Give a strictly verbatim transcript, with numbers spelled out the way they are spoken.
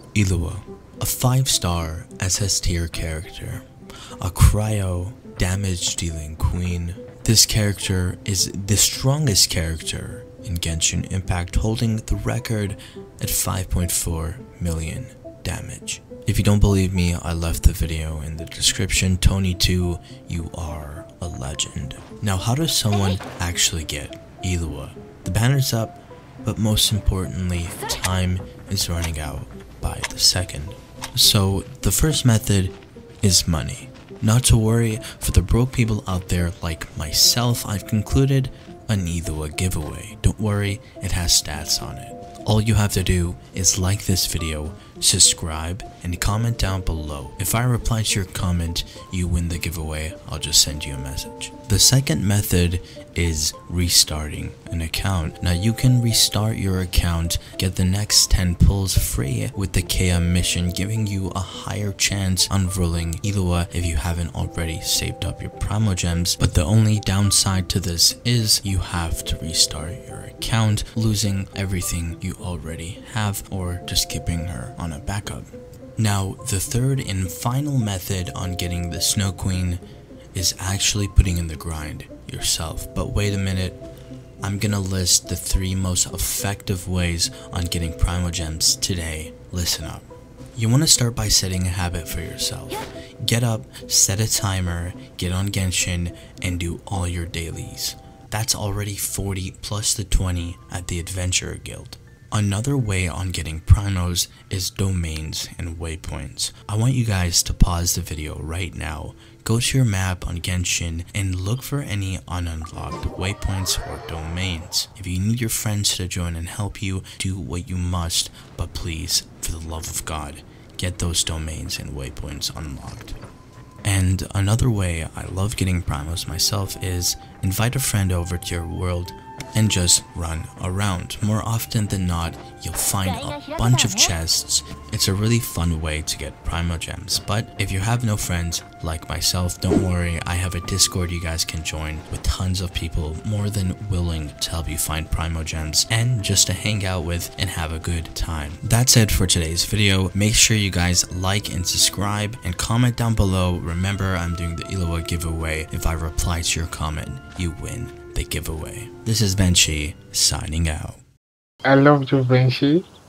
Illawa, a five star S S tier character, a cryo damage dealing queen. This character is the strongest character in Genshin Impact, holding the record at five point four million damage. If you don't believe me, I left the video in the description. Tony two, you are a legend. Now, how does someone actually get Illawa? The banner's up, but most importantly, time is running out by the second. So the first method is money. Not to worry, for the broke people out there like myself, I've concluded an Illawa giveaway. Don't worry, it has stats on it. All you have to do is like this video, subscribe, and comment down below. If I reply to your comment, you win the giveaway. I'll just send you a message. The second method is restarting an account. Now you can restart your account, get the next ten pulls free with the K M mission, giving you a higher chance on rolling Illawa if you haven't already saved up your Primogems. But the only downside to this is you have to restart your account, losing everything you already have or just keeping her on a backup. Now the third and final method on getting the Snow Queen is actually putting in the grind yourself. But wait a minute, I'm gonna list the three most effective ways on getting Primogems today. Listen up. You want to start by setting a habit for yourself. Get up, set a timer, get on Genshin, and do all your dailies. That's already forty plus the twenty at the Adventurer Guild. Another way on getting primos is domains and waypoints. I want you guys to pause the video right now, go to your map on Genshin, and look for any ununlocked waypoints or domains. If you need your friends to join and help you, do what you must, but please, for the love of God, get those domains and waypoints unlocked. And another way I love getting primos myself is invite a friend over to your world and just run around. More often than not, you'll find a bunch of chests. It's a really fun way to get Primogems. But if you have no friends like myself, don't worry, I have a Discord you guys can join with tons of people more than willing to help you find Primogems and just to hang out with and have a good time. That's it for today's video. Make sure you guys like and subscribe and comment down below. Remember, I'm doing the Illawa giveaway. If I reply to your comment, you win the giveaway. This is Benshi signing out. I love you, Benshi.